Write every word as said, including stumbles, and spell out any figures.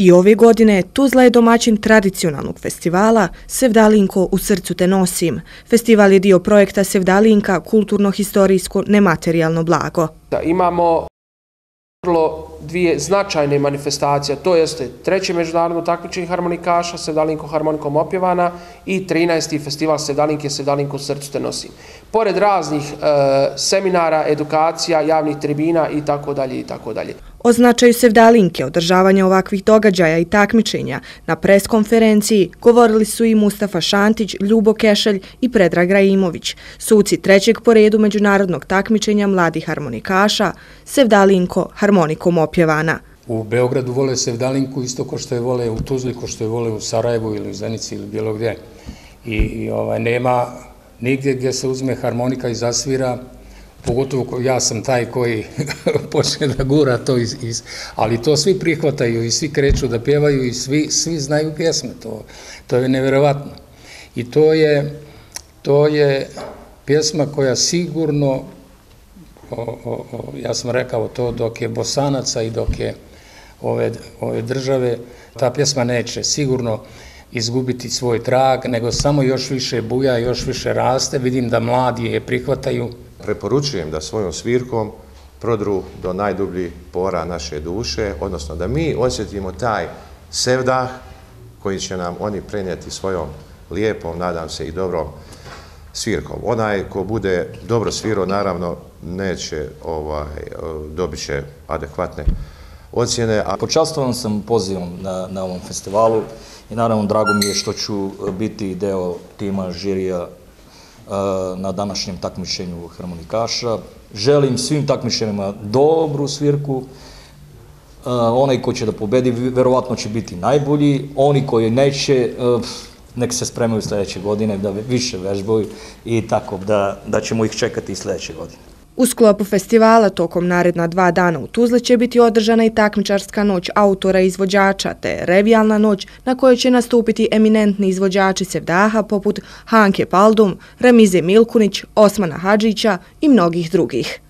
I ove godine Tuzla je domaćin tradicionalnog festivala Sevdalinko u srcu te nosim. Festival je dio projekta Sevdalinka kulturno-historijsko nematerijalno blago. Da imamo vrlo dvije značajne manifestacije, to jeste treće međunarodno takmičenje harmonikaša Sevdalinko harmonikom opjevana i trinaesti festival Sevdalinke Sevdalinko u srcu te nosim. Pored raznih e, seminara, edukacija, javnih tribina i tako dalje i tako dalje. O značaju Sevdalinke, održavanja ovakvih događaja i takmičenja na preskonferenciji govorili su i Mustafa Šantić, Ljubo Kešelj i Predrag Raimović, suci trećeg po redu međunarodnog takmičenja mladih harmonikaša Sevdalinko harmonikom opjevana. U Beogradu vole Sevdalinku isto ko što je vole u Tuzli, ko što je vole u Sarajevu ili u Zenici ili bilo gdje. I, i ovaj, nema nigdje gdje se uzme harmonika i zasvira, pogotovo ja sam taj koji počne da gura to, iz, iz, ali to svi prihvataju i svi kreću da pjevaju i svi, svi znaju pjesme, to, to je nevjerovatno. I to je, to je pjesma koja sigurno, o, o, o, ja sam rekao to, dok je Bosanaca i dok je ove, ove države, ta pjesma neće sigurno izgubiti svoj trag, nego samo još više buja, još više raste. Vidim da mladi je prihvataju. Preporučujem da svojom svirkom prodru do najdubljih pora naše duše, odnosno da mi osjetimo taj sevdah koji će nam oni prenijeti svojom lijepom, nadam se i dobrom svirkom. Onaj ko bude dobro svirao, naravno, neće, ovaj, dobit će adekvatne ocjene. Počastovan sam pozivom na, na ovom festivalu i naravno drago mi je što ću biti deo tima žirija na današnjem takmičenju harmonikaša. Želim svim takmičenjima dobru svirku. Onaj ko će da pobedi verovatno će biti najbolji. Oni koji neće, nek se spremaju sljedeće godine da više vežbaju i tako da, da ćemo ih čekati i sljedeće godine. U sklopu festivala tokom naredna dva dana u Tuzli će biti održana i takmičarska noć autora i izvođača te revijalna noć na kojoj će nastupiti eminentni izvođači sevdaha poput Hanke Paldum, Ramize Milkunić, Osmana Hadžića i mnogih drugih.